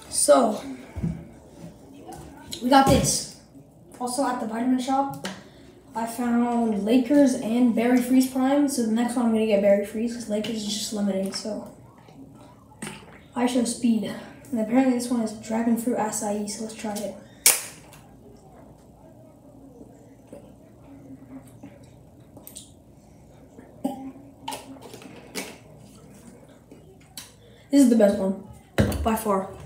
So, we got this. Also at the vitamin shop, I found Lakers and Berry Freeze Prime. So the next one I'm gonna get Berry Freeze because Lakers is just limited. So, IShowSpeed. And apparently this one is Dragon Fruit Acai, so let's try it. This is the best one, by far.